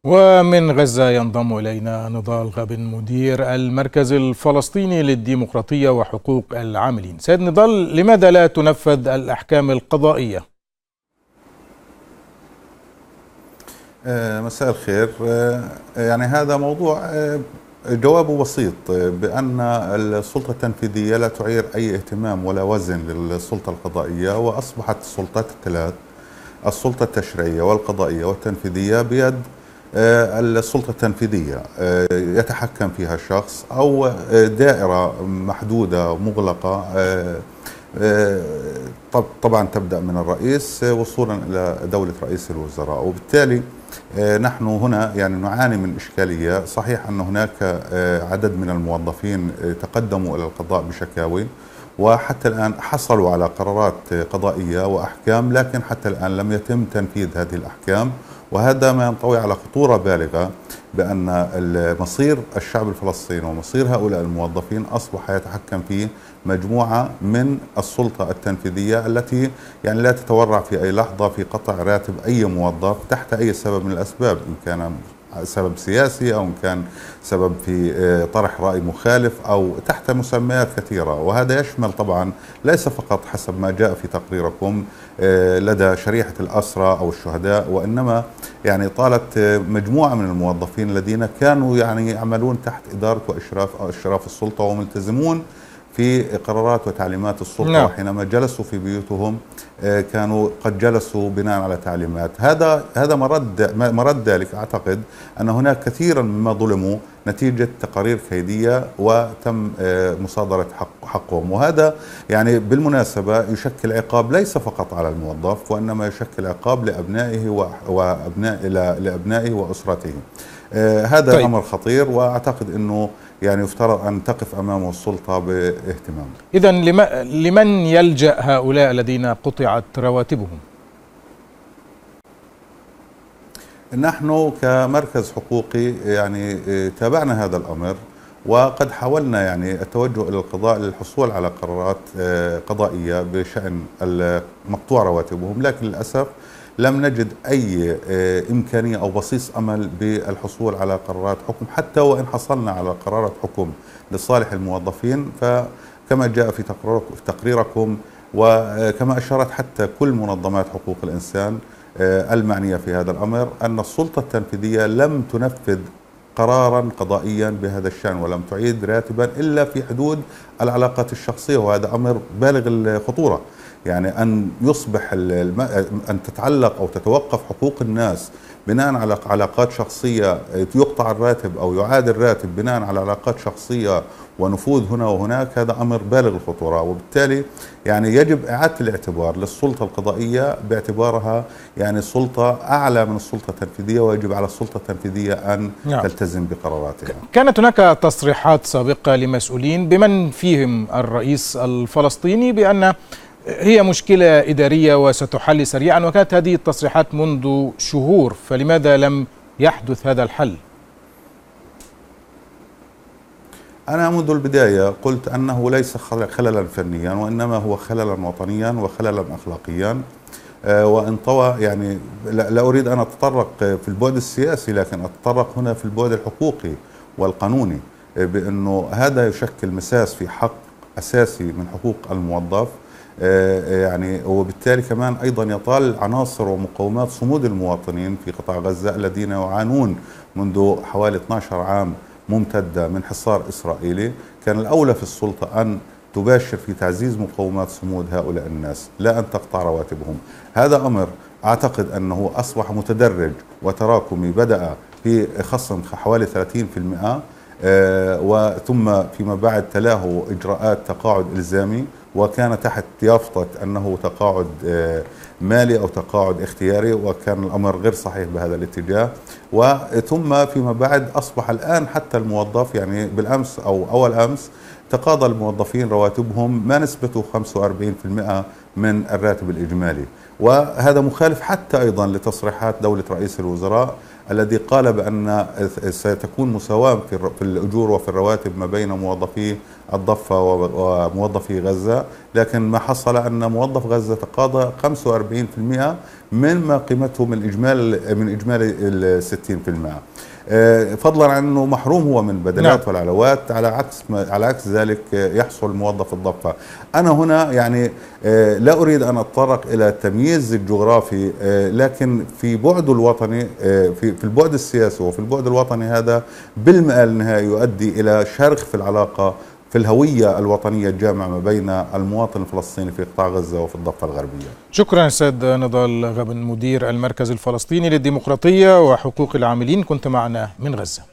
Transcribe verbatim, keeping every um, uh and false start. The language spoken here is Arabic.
ومن غزة ينضم إلينا نضال غابن مدير المركز الفلسطيني للديمقراطية وحقوق العاملين. سيد نضال، لماذا لا تنفذ الأحكام القضائية؟ مساء الخير. يعني هذا موضوع جوابه بسيط، بأن السلطة التنفيذية لا تعير أي اهتمام ولا وزن للسلطة القضائية، وأصبحت السلطات الثلاث، السلطة التشريعية والقضائية والتنفيذية، بيد السلطة التنفيذية يتحكم فيها شخص أو دائرة محدودة مغلقة، طبعا تبدأ من الرئيس وصولا إلى دولة رئيس الوزراء. وبالتالي نحن هنا يعني نعاني من إشكالية. صحيح أن هناك عدد من الموظفين تقدموا إلى القضاء بشكاوي، وحتى الآن حصلوا على قرارات قضائية وأحكام، لكن حتى الآن لم يتم تنفيذ هذه الأحكام، وهذا ما ينطوي على خطورة بالغة بأن مصير الشعب الفلسطيني ومصير هؤلاء الموظفين أصبح يتحكم فيه مجموعة من السلطة التنفيذية، التي يعني لا تتورع في أي لحظة في قطع راتب أي موظف تحت أي سبب من الأسباب، إن كان سبب سياسي أو إن كان سبب في طرح رأي مخالف أو تحت مسميات كثيرة. وهذا يشمل طبعا ليس فقط حسب ما جاء في تقريركم لدى شريحة الأسرى أو الشهداء، وإنما يعني طالت مجموعة من الموظفين الذين كانوا يعني يعملون تحت إدارة وإشراف أو إشراف السلطة وملتزمون في قرارات وتعليمات السلطة. نعم. وحينما جلسوا في بيوتهم كانوا قد جلسوا بناء على تعليمات. هذا هذا مرد مرد ذلك. أعتقد أن هناك كثيرا مما ظلموا نتيجة تقارير كيدية وتم مصادرة حق حقهم، وهذا يعني بالمناسبة يشكل عقاب ليس فقط على الموظف، وإنما يشكل عقاب لأبنائه وأبناء لأبنائه وأسرته. هذا طيب. أمر خطير، وأعتقد أنه يعني يفترض أن تقف أمامه السلطة باهتمام. إذن لمن يلجأ هؤلاء الذين قطعت رواتبهم؟ نحن كمركز حقوقي يعني تابعنا هذا الأمر، وقد حاولنا يعني التوجه إلى القضاء للحصول على قرارات قضائية بشأن مقطوع رواتبهم، لكن للأسف لم نجد أي إمكانية أو بصيص أمل بالحصول على قرارات حكم، حتى وإن حصلنا على قرارات حكم لصالح الموظفين، فكما جاء في تقريركم وكما أشارت حتى كل منظمات حقوق الإنسان المعنية في هذا الأمر، أن السلطة التنفيذية لم تنفذ قرارا قضائيا بهذا الشأن ولم تعيد راتبا إلا في حدود العلاقات الشخصية، وهذا أمر بالغ الخطورة. يعني أن يصبح أن تتعلق أو تتوقف حقوق الناس بناء على علاقات شخصية، يقطع الراتب أو يعاد الراتب بناء على علاقات شخصية ونفوذ هنا وهناك، هذا أمر بالغ الخطورة. وبالتالي يعني يجب إعادة الاعتبار للسلطة القضائية باعتبارها يعني سلطة أعلى من السلطة التنفيذية، ويجب على السلطة التنفيذية أن نعم. تلتزم بقراراتها. كانت هناك تصريحات سابقة لمسؤولين بمن فيهم الرئيس الفلسطيني بأن هي مشكلة إدارية وستحل سريعا، وكانت هذه التصريحات منذ شهور، فلماذا لم يحدث هذا الحل؟ أنا منذ البداية قلت أنه ليس خللا فنيا، وإنما هو خللا وطنيا وخللا أخلاقيا، وانطوى يعني لا أريد أن أتطرق في البعد السياسي، لكن أتطرق هنا في البعد الحقوقي والقانوني، بأنه هذا يشكل مساس في حق أساسي من حقوق الموظف، يعني وبالتالي كمان أيضا يطال عناصر ومقومات صمود المواطنين في قطاع غزة الذين يعانون منذ حوالي اثني عشر عام ممتدة من حصار إسرائيلي. كان الأولى في السلطة أن تباشر في تعزيز مقومات صمود هؤلاء الناس، لا أن تقطع رواتبهم. هذا أمر أعتقد أنه أصبح متدرج وتراكمي، بدأ في خصم حوالي ثلاثين بالمئة، وثم فيما بعد تلاه إجراءات تقاعد إلزامي، وكان تحت يافطة أنه تقاعد مالي أو تقاعد اختياري، وكان الأمر غير صحيح بهذا الاتجاه. وثم فيما بعد أصبح الآن حتى الموظف يعني بالأمس أو أول أمس تقاضى الموظفين رواتبهم ما نسبته خمسة وأربعين بالمئة من الراتب الإجمالي، وهذا مخالف حتى أيضا لتصريحات دولة رئيس الوزراء الذي قال بأن ستكون مساواة في الأجور وفي الرواتب ما بين موظفي الضفة وموظفي غزة، لكن ما حصل أن موظف غزة تقاضى خمسة وأربعين وأربعين بالمئة مما قيمته من إجمالي من إجمالي ال ستين بالمئة. فضلا عن انه محروم هو من بدلات نعم. والعلاوات، على عكس على عكس ذلك يحصل موظف الضفه. انا هنا يعني لا اريد ان اتطرق الى التمييز الجغرافي، لكن في بعده الوطني، في في البعد السياسي وفي البعد الوطني، هذا بالمآل النهائي يؤدي الى شرخ في العلاقه في الهوية الوطنية الجامعة ما بين المواطن الفلسطيني في قطاع غزة وفي الضفة الغربية. شكرا أستاذ نضال غبن، مدير المركز الفلسطيني للديمقراطية وحقوق العاملين، كنت معنا من غزة.